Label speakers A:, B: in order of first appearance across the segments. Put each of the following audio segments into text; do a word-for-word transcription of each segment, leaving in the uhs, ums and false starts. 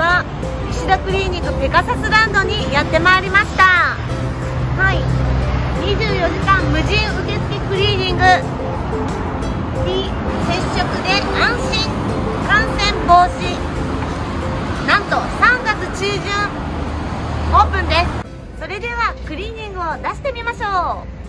A: は石田クリーニングペガサスランドにやってまいりました。はい、にじゅうよじかん無人受付クリーニング、非接触で安心、感染防止。なんとさんがつ中旬オープンです。それではクリーニングを出してみましょう。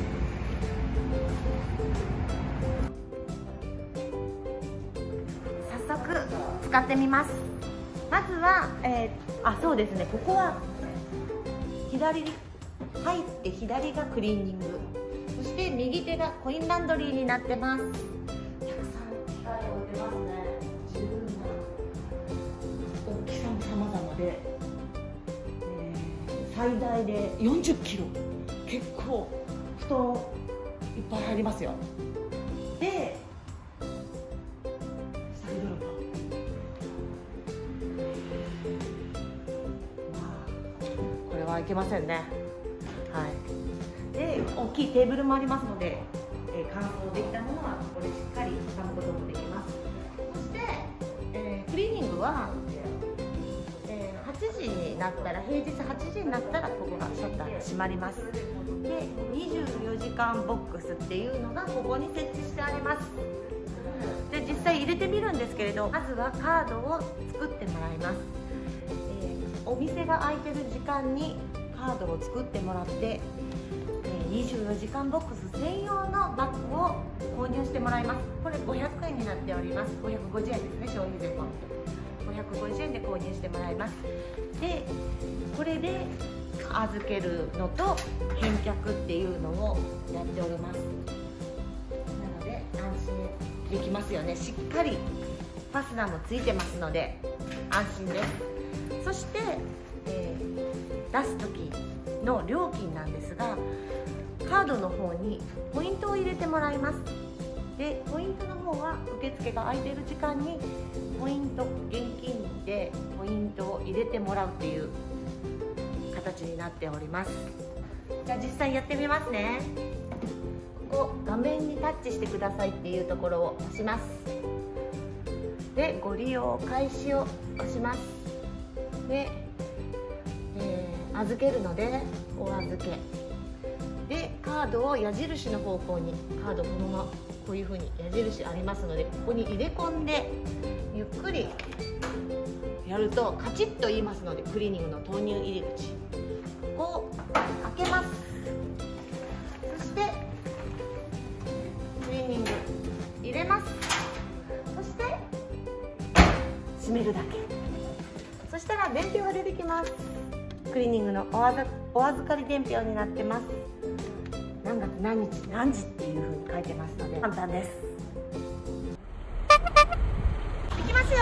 A: 早速使ってみます。まずは、えー、あそうですね、ここは左に入って左がクリーニング、そして右手がコインランドリーになってます。たくさん機械を置いてますね。十分な大きさも様々で、えー、最大でよんじゅっキロ、結構布団いっぱい入りますよ。でいけませんね。はい。で、大きいテーブルもありますので、えー、乾燥できたものはここでしっかり畳むこともできます。そして、えー、クリーニングは、えー、はちじになったら、平日はちじになったらここがシャッターが閉まります。で、にじゅうよじかんボックスっていうのがここに設置してあります。で、実際入れてみるんですけれど、まずはカードを作ってもらいます。お店が開いてる時間にカードを作ってもらって、にじゅうよじかんボックス専用のバッグを購入してもらいます。これごひゃくえんになっております。ごひゃくごじゅうえんですね、消費税込みごひゃくごじゅうえんで購入してもらいます。でこれで預けるのと返却っていうのをやっております。なので安心できますよね。しっかりファスナーもついてますので安心です。そして、えー、出す時の料金なんですが、カードの方にポイントを入れてもらいます。でポイントの方は受付が空いている時間にポイント、現金でポイントを入れてもらうっていう形になっております。じゃあ実際やってみますね。ここ画面にタッチしてくださいっていうところを押します。でご利用開始を押します。で、えー、預けるのでお預けで、カードを矢印の方向に、カードこのままこういう風に矢印ありますので、ここに入れ込んでゆっくりやるとカチッと言いますので、クリーニングの投入入り口、ここを開けます。そしてクリーニング入れます。そして閉めるだけ。そしたら伝票が出てきます。クリーニングのお預お預かり伝票になってます。何月何日何時っていう風に書いてますので簡単です。いきますよ。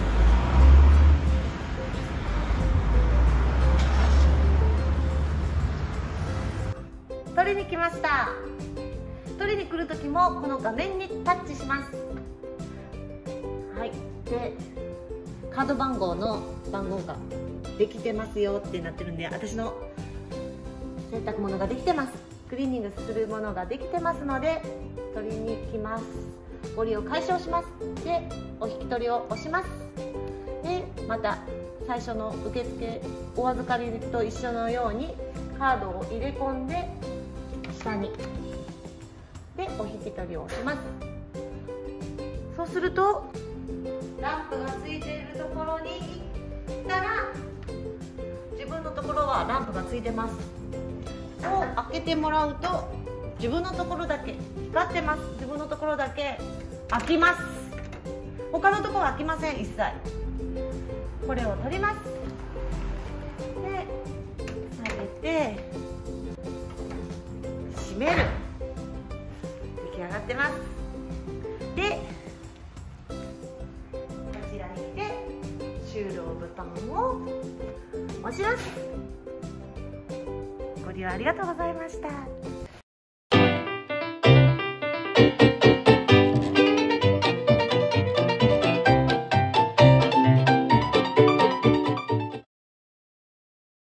A: 取りに来ました。取りに来る時もこの画面にタッチします。はい。でカード番号の番号ができてますよってなってるんで、私の洗濯物ができてます、クリーニングするものができてますので取りに来ます。ご利用解消します。でお引き取りを押します。でまた最初の受付お預かりと一緒のようにカードを入れ込んで下にでお引き取りを押します。そうするとランプがついているところに行ったら、自分のところはランプがついてます。を開けてもらうと自分のところだけ光ってます。自分のところだけ開きます。他のところは開きません。一切これを取ります。で下げて閉める。出来上がってます。で終了ボタンを押します。ご利用ありがとうございました。